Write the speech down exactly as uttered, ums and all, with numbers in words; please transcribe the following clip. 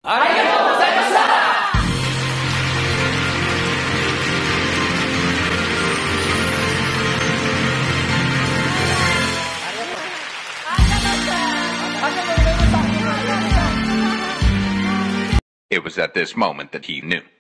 ありがとうございました。 It was at this moment that he knew.